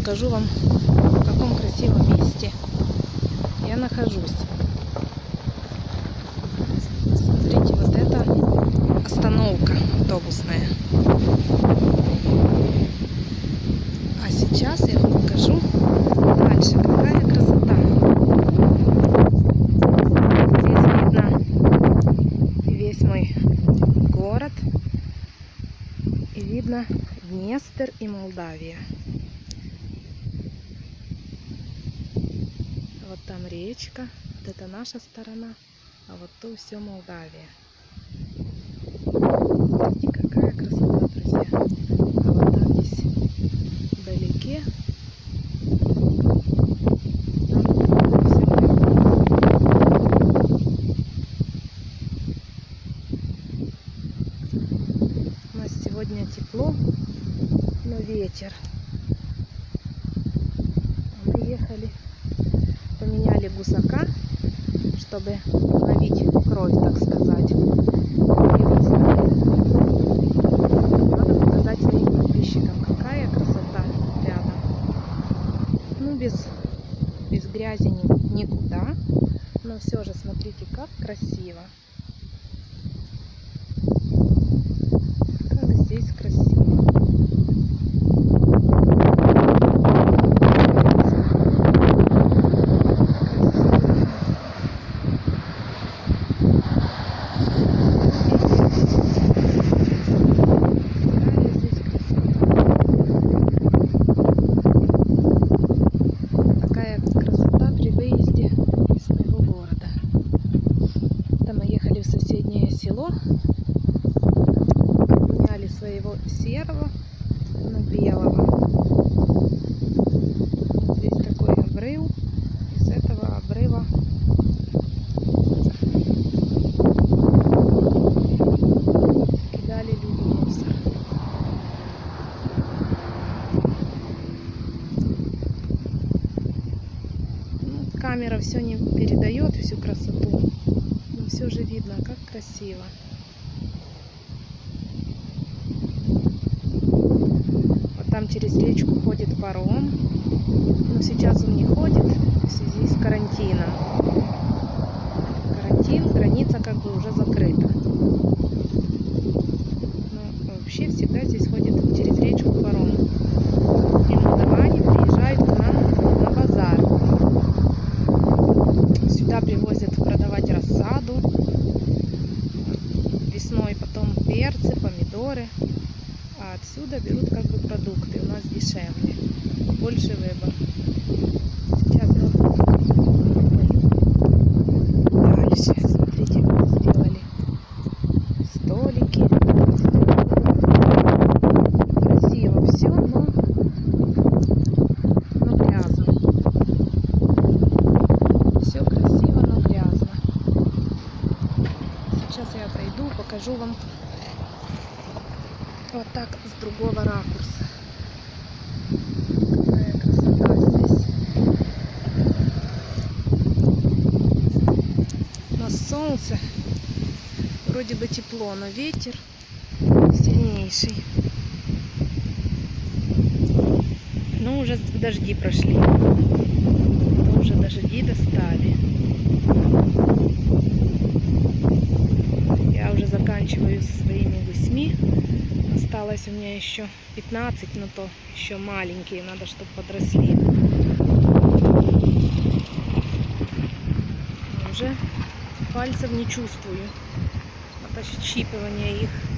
покажу вам, в каком красивом месте я нахожусь. Смотрите, вот это остановка автобусная. А сейчас я вам покажу дальше, какая красота. Здесь видно весь мой город. И видно Днестр и Молдавия. Вот там речка, вот это наша сторона, а вот то все Молдавия. Видите, какая красота, друзья. А вот там здесь вдалеке у нас сегодня тепло, но ветер. А мы ехали, поменяли гусака, чтобы ловить кровь, так сказать. И вот надо показать своим подписчикам, какая красота рядом. Ну, без грязи никуда, но все же смотрите, как красиво. Как здесь красиво. Село, меняли своего серого на белого. Здесь такой обрыв, и с этого обрыва кидали люди мусор. Ну, камера все не передает всю красоту. Все же видно, как красиво. Вот там через речку ходит паром, но сейчас он не ходит в связи с карантином. Карантин, граница как бы уже закрыта. Но вообще всегда здесь ходит через речку паром. И молдаване приезжают к нам на базар. Сюда привозят продавать рассаду. Весной потом перцы, помидоры. А отсюда берут как бы продукты. У нас дешевле. Больше выбор. Сейчас я дальше. Смотрите, как сделали столики. Красиво все, но грязно. Все красиво, но грязно. Сейчас я отойду, покажу вам вот так с другого ракурса. Какая красота здесь. На солнце вроде бы тепло, но ветер сильнейший. Но уже дожди прошли. Уже дожди достали. Я уже заканчиваю со своими гусьми. Осталось у меня еще 15, но то еще маленькие, надо, чтобы подросли. Уже пальцев не чувствую от ощипывания их.